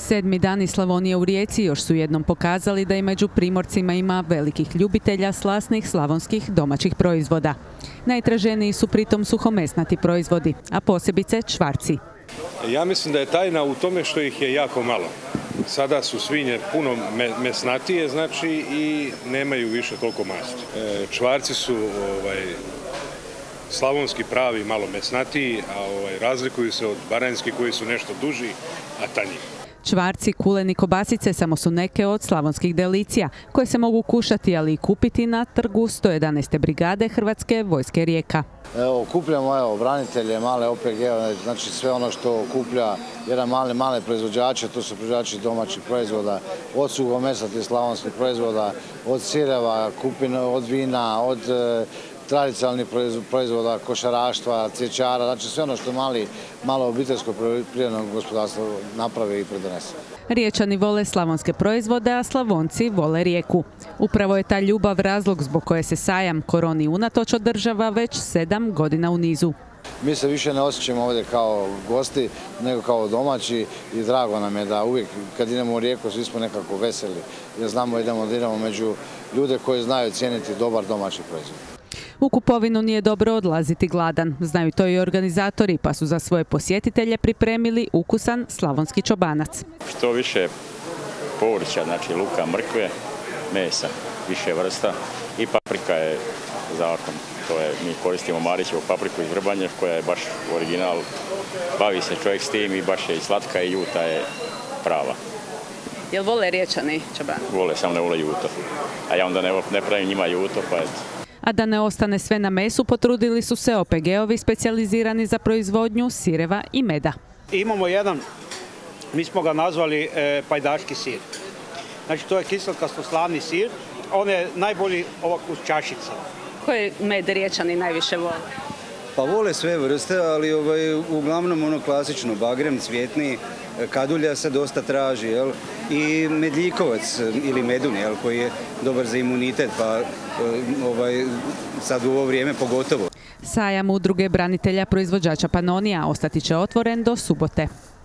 Sedmi dani Slavonije u Rijeci još su jednom pokazali da i među primorcima ima velikih ljubitelja slasnih slavonskih domaćih proizvoda. Najtraženiji su pritom suhomesnati proizvodi, a posebice čvarci. Ja mislim da je tajna u tome što ih je jako malo. Sada su svinje puno mesnatije, znači, i nemaju više toliko masti. Čvarci su slavonski pravi, malo mesnatiji, a razlikuju se od baranjskih koji su nešto duži, a tanji. Čvarci, kuleni, kobasice samo su neke od slavonskih delicija koje se mogu kušati, ali i kupiti na trgu 111. brigade Hrvatske vojske Rijeka. Okupljamo branitelje, male OPG-ove, znači sve ono što okuplja jedan male proizvođače, to su proizvođači domaćih proizvoda, od suhomesnatih slavonskih proizvoda, od sireva, od vina, od tradicionalnih proizvoda, košaraštva, cvjećara, znači sve ono što malo obiteljsko poljoprivredno gospodarstvo napravi i pridonese. Riječani vole slavonske proizvode, a Slavonci vole Rijeku. Upravo je ta ljubav razlog zbog koje se sajam koroni unatoč održava već 7 godina u nizu. Mi se više ne osjećamo ovdje kao gosti, nego kao domaći i drago nam je da uvijek kad idemo u Rijeku svi smo nekako veseli, jer znamo da idemo među ljude koji znaju cijeniti dobar domaći proizvod. U kupovinu nije dobro odlaziti gladan. Znaju to i organizatori, pa su za svoje posjetitelje pripremili ukusan slavonski čobanac. Što više povrća, znači luka, mrkve, mesa, više vrsta i paprika je zakon. Mi koristimo Marićevu papriku iz Vrbanje koja je baš original. Bavi se čovjek s tim i baš je i slatka i ljuta je prava. Jel vole Riječani čobanac? Vole, samo ne vole juto. A ja onda ne pravim njima juto, pa eto. A da ne ostane sve na mesu, potrudili su se OPG-ovi specijalizirani za proizvodnju sireva i meda. Imamo jedan, mi smo ga nazvali pajdaški sir. Znači to je kiselkasto slavni sir, on je najbolji ovak uz čašice. Koji med Riječani najviše vole? Pa vole sve vrste, ali uglavnom ono klasično, bagrem, cvjetni, kadulja se dosta traži, i medljikovac ili medun, koji je dobar za imunitet, pa sad u ovo vrijeme pogotovo. Sajam Udruge branitelja proizvođača Panonija ostati će otvoren do subote.